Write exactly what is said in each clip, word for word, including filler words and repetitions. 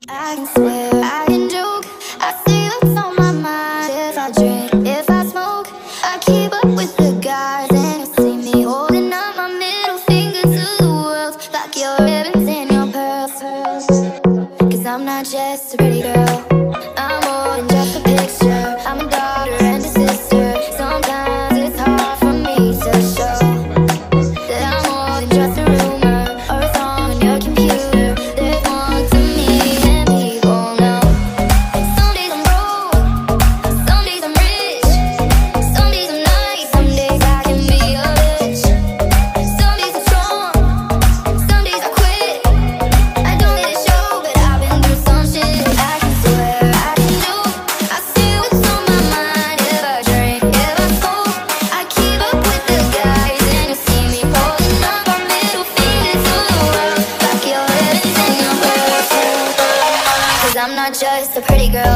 I can swear, I can joke. I say what's on my mind. If I drink, if I smoke, I keep up with the guys. And you see me holding up my middle finger to the world, like your ribbons and your pearls. Cause I'm not just a pretty girl, I'm more than just a picture. I'm a daughter and a sister. Sometimes it's hard for me to show that I'm more than just a rumor or a song on your computer. There's more to me than people know. Some days I'm broke, some days I'm rich, some days I'm nice, some days I can be a bitch. Some days I'm strong, some days I quit. I don't let it show, but I've been through some shit. I can swear, I can joke. I say what's on my mind. If I drink, if I smoke, I keep up with the guys. And you see me holding up our middle finger to the world, like your ribbons and your pearls. Cause I'm not just a pretty girl.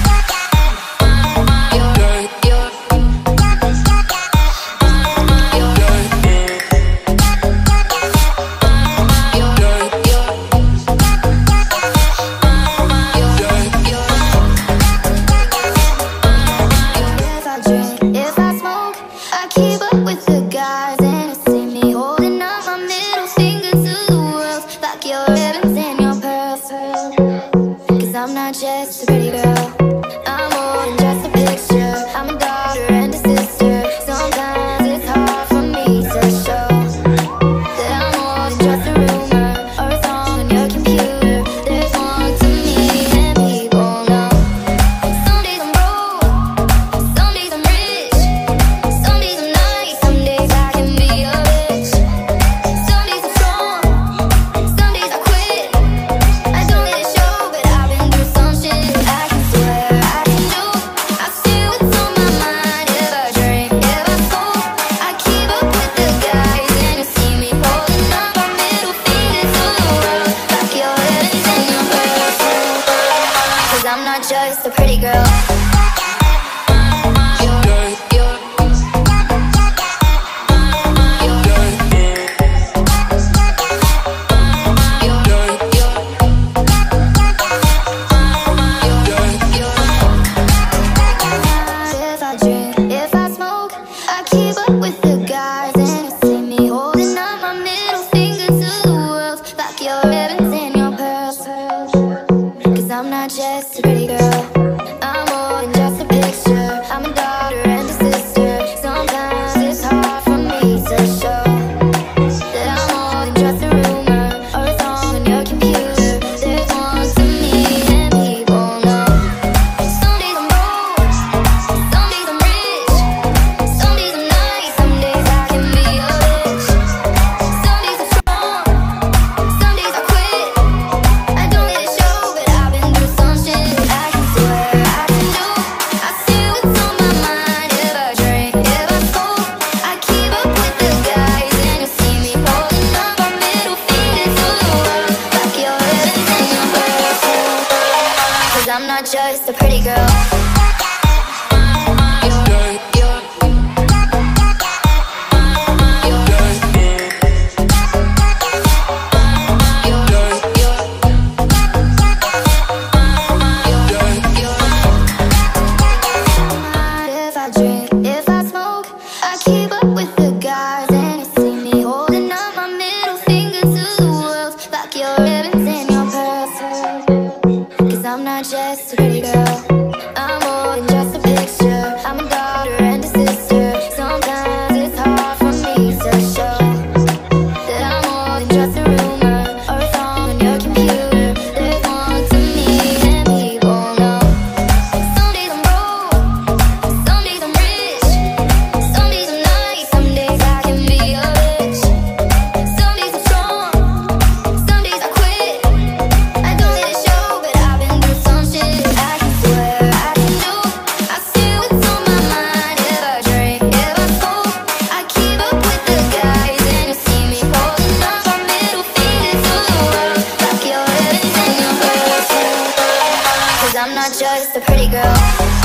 If I drink, if I smoke, I keep up with the guys. And you see me holding up my middle finger to the world, like your ribbons and your pearls. Cause I'm not just a pretty girl, I'm more than just a picture. I'm a daughter and a sister. Sometimes it's hard for me to show that I'm more than just a rumor or a song on your computer. There's more to me than people know. Some days I'm broke, some days I'm rich, some days I'm nice, some days I can be a bitch. Some days I'm strong, some days I quit. I don't let it show, but I've been through some shit. I can swear, I can joke. I say what's on my mind. If I drink, if I smoke, I keep up with the guys. And you see me holding up our middle finger to the world, like your ribbons and your pearls. Cause I'm not just a pretty girl. If I drink, if I smoke, I keep up with the guys. And you see me holding up my middle finger to the world, like your ribbons and your pearls. Cause I'm not just a pretty girl, I'm more than just a picture. I'm a daughter and a sister. Sometimes it's hard for me to show that I'm more than just a rumor or a song on your computer. There's more to me than people know. Some days I'm broke, some days I'm rich, some days I'm nice, some days I can be a bitch. Some days I'm strong, some days I quit. I don't let it show, but I've been through some shit. I can swear, I can joke. I say what's on my mind. If I drink, if I smoke, I keep up with the guys. And you see me holding up our middle finger to the world, like your ribbons and your pearls. Cause I'm not just a pretty girl. If I drink, if I smoke, I keep up with the guys. And you see me holding up my middle finger to the world, like your ribbons and your pearls. Cause I'm not just a pretty girl, I'm more than just a picture. I'm a daughter and a sister. Sometimes it's hard for me to show that I'm more than just a rumor or a song on your computer. There's more to me than people know. Some days I'm broke, some days I'm rich, some days I'm nice, some days I can be a bitch. Some days I'm strong, some days I quit. I don't let it show, but I've been through some shit. I can swear, I can joke. I say what's on my mind. If I drink, if I smoke, I keep up with the guys. And you see me holding up our middle finger to the world, like your ribbons and your pearls. Cause I'm not just a pretty girl.